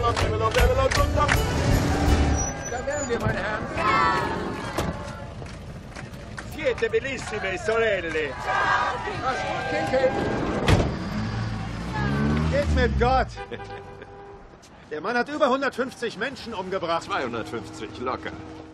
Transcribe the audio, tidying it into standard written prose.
Da wären wir, meine Herren. Siete bellissime, sorelle. Was gut, Kinkel. Geht mit Gott! Der Mann hat über 150 Menschen umgebracht. 250, locker.